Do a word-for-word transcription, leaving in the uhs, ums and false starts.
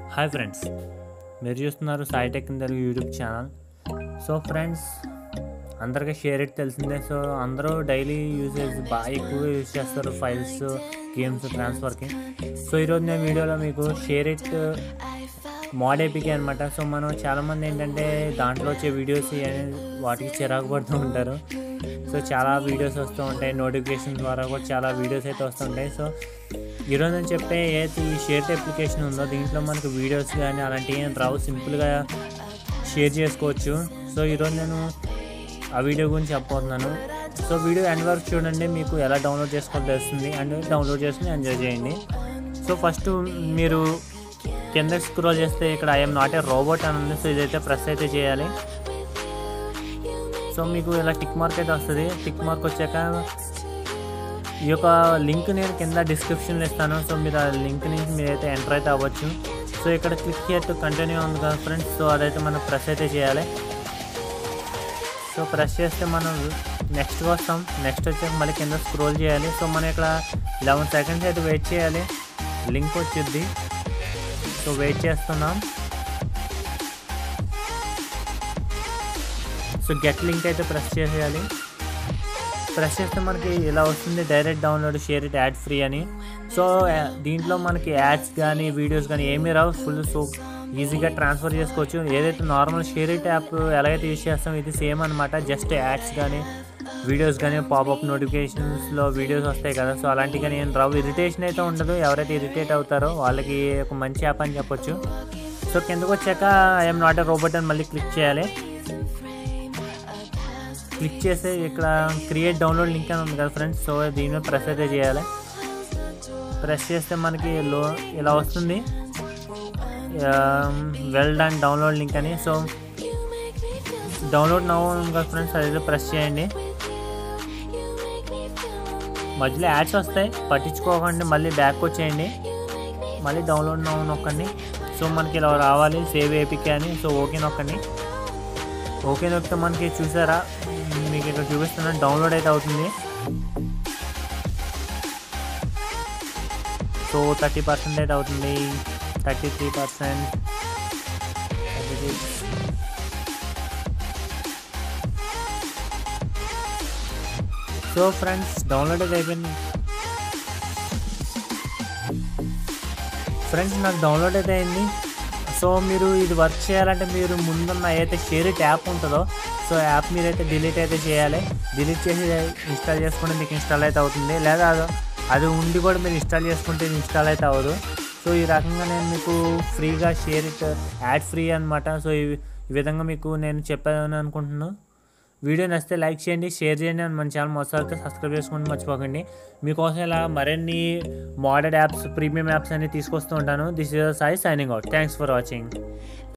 Hi friends, మీరు చూస్తున్నారు shareit in Telugu YouTube channel. So friends, అందరికీ shareit తెలిసిందే. సో అందరూ డైలీ యూసేజ్ బాగా ఎక్కువ యూజ్ చేస్తారు ఫైల్స్, గేమ్స్ ట్రాన్స్ఫర్కి. సో ఈరోజు నేను వీడియోలో మీకు shareit మోడ్ ఏపీకే అనమాట. సో మనం చాలామంది ఏంటంటే దాంట్లో వచ్చే వీడియోస్ వాటికి చిరాకు పడుతూ ఉంటారు. సో చాలా వీడియోస్ వస్తూ ఉంటాయి, నోటిఫికేషన్ ద్వారా కూడా చాలా వీడియోస్ అయితే వస్తుంటాయి. సో ఈరోజు నేను చెప్పే ఏదైతే ఈ shareit అప్లికేషన్ ఉందో దీంట్లో మనకు వీడియోస్ కానీ అలాంటివి ఏం రావు, సింపుల్గా షేర్ చేసుకోవచ్చు. సో ఈరోజు నేను ఆ వీడియో గురించి చెప్పబోతున్నాను. సో వీడియో ఎండ్ వరకు చూడండి, మీకు ఎలా డౌన్లోడ్ చేసుకోవాలో తెలుస్తుంది. అండ్ డౌన్లోడ్ చేసుకుని ఎంజాయ్ చేయండి. సో ఫస్ట్ మీరు కింద స్క్రోల్ చేస్తే ఇక్కడ ఐఎమ్ నాట్ ఏ రోబోట్ అని ఉంది. సో ఇదైతే ప్రెస్ అయితే చేయాలి. సో మీకు ఇలా టిక్ మార్క్ అయితే వస్తుంది. టిక్ మార్క్ వచ్చాక ఈ యొక్క లింక్ నేను కింద డిస్క్రిప్షన్లో ఇస్తాను. సో మీరు ఆ లింక్ నుంచి మీరైతే ఎంటర్ అయితే అవ్వచ్చు. సో ఇక్కడ క్లిక్ చేయట్టు కంటిన్యూ ఉంది కదా ఫ్రెండ్స్. సో అదైతే మనం ప్రెస్ అయితే చేయాలి. సో ప్రెస్ చేస్తే మనం నెక్స్ట్ వస్తాం. నెక్స్ట్ వచ్చాక మళ్ళీ కింద స్క్రోల్ చేయాలి. సో మనం ఇక్కడ లెవెన్ సెకండ్స్ అయితే వెయిట్ చేయాలి, లింక్ వచ్చింది. సో వెయిట్ చేస్తున్నాం. సో గెట్ లింక్ అయితే ప్రెస్ చేసేయాలి. ప్రెస్ చేస్తే మనకి ఇలా వస్తుంది, direct download shareit ad free అని. సో దీంట్లో మనకి యాడ్స్ కానీ వీడియోస్ కానీ ఏమీ రావు, ఫుల్ సో ఈజీగా ట్రాన్స్ఫర్ చేసుకోవచ్చు. ఏదైతే నార్మల్ shareit యాప్ ఎలాగైతే యూజ్ చేస్తాం ఇది సేమ్ అనమాట. జస్ట్ యాడ్స్ కానీ వీడియోస్ కానీ పాపప్ నోటిఫికేషన్స్లో వీడియోస్ వస్తాయి కదా, సో అలాంటివి కానీ ఏం రావు. ఇరిటేషన్ అయితే ఉండదు. ఎవరైతే ఇరిటేట్ అవుతారో వాళ్ళకి ఒక మంచి యాప్ అని చెప్పొచ్చు. సో కిందకు వచ్చాక ఐఎమ్ నాట్ ఏ రోబోట్ అని మళ్ళీ క్లిక్ చేయాలి. క్లిక్ చేసి ఇక్కడ క్రియేట్ డౌన్లోడ్ లింక్ అని ఉంది కదా ఫ్రెండ్స్. సో దీని ప్రెస్ అయితే చేయాలి. ప్రెస్ చేస్తే మనకి లో ఇలా వస్తుంది, వెల్ డన్ డౌన్లోడ్ లింక్ అని. సో డౌన్లోడ్ నౌ ఉంది కదా ఫ్రెండ్స్, అదైతే ప్రెస్ చేయండి. మధ్యలో యాడ్స్ వస్తాయి, పట్టించుకోకండి. మళ్ళీ బ్యాక్ వచ్చేయండి, మళ్ళీ డౌన్లోడ్ నౌ నొక్కండి. సో మనకి ఇలా రావాలి సేవ్ ఏపీకే అని. సో ఓకే నొక్కండి. ఓకే నొక్కితే మనకి చూసారా, మీకు ఇక్కడ చూపిస్తున్నాను డౌన్లోడ్ అయితే అవుతుంది. సో థర్టీ పర్సెంట్ అయితే అవుతుంది, thirty three percent thirty six so friends download అయితే అయిపోయింది. ఫ్రెండ్స్ నాకు డౌన్లోడ్ అయితే అయింది. సో మీరు ఇది వర్క్ చేయాలంటే మీరు ముందున్న ఏదైతే shareit యాప్ ఉంటుందో సో యాప్ మీరైతే డిలీట్ అయితే చేయాలి. డిలీట్ చేసి ఇన్స్టాల్ చేసుకుంటే మీకు ఇన్స్టాల్ అయితే అవుతుంది. లేదా అది ఉండి కూడా మీరు ఇన్స్టాల్ చేసుకుంటే ఇన్స్టాల్ అయితే అవ్వదు. సో ఈ రకంగా నేను మీకు ఫ్రీగా shareit యాడ్ ఫ్రీ అనమాట. సో ఈ విధంగా మీకు నేను చెప్పాలని అనుకుంటున్నాను. వీడియో నచ్చితే లైక్ చేయండి, షేర్ చేయండి. అని మన ఛానల్ మొదటిసారిగా సబ్స్క్రైబ్ చేసుకుంటే మర్చిపోకండి. మీకోసం ఇలా మరిన్ని మోడర్న్ యాప్స్, ప్రీమియం యాప్స్ అన్ని తీసుకొస్తూ ఉంటాను. This is Sai signing out. Thanks for watching.